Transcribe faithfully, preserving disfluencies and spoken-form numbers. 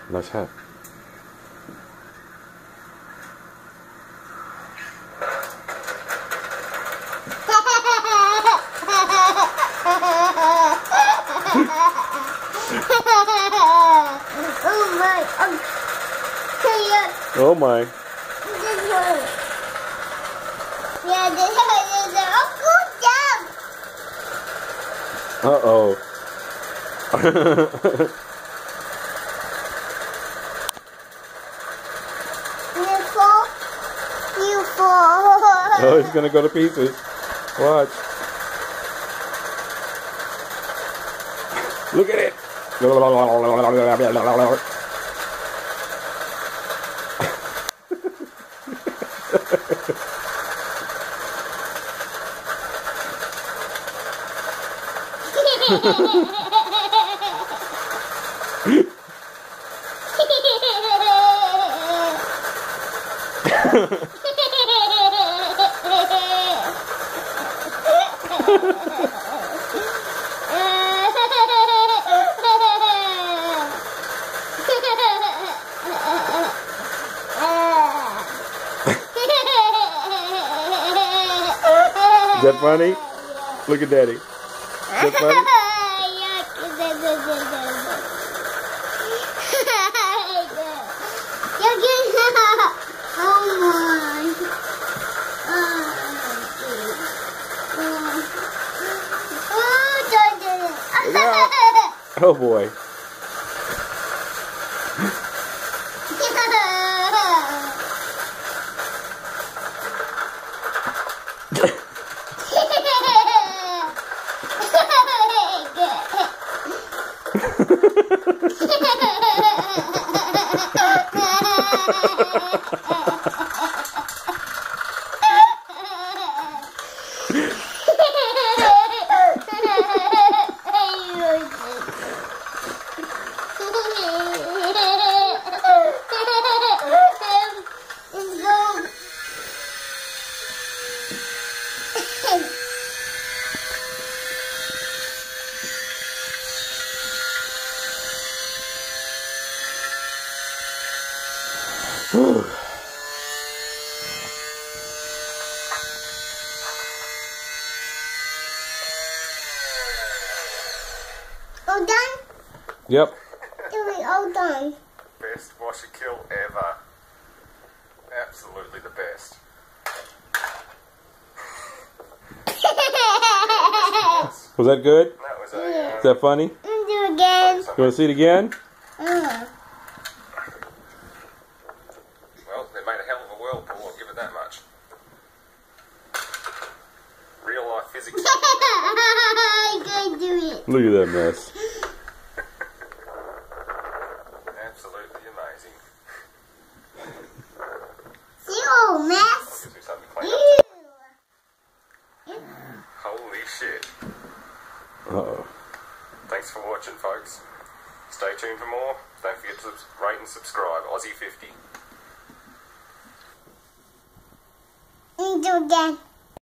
Nice hat. Oh my! Oh my! Yeah, this one is a good job. Uh oh. You fall. You fall. Oh, he's gonna go to pieces. Watch. Look at it. Is that funny? Look at Daddy. Is that funny? Oh boy. All done? Yep. Doing all done. Best wash and kill ever. Absolutely the best. Was that good? That was a. Um, Is that funny? Do it again. You want to see it again? Uh. Well, they made a hell of a whirlpool, I'll give it that much. Real life physics. I can do it. Look at that mess. Absolutely amazing. Zero mess. Gives me something to clean up. Holy shit. Uh-oh. Thanks for watching, folks. Stay tuned for more. Don't forget to rate and subscribe. Aussie fifty. Do it again.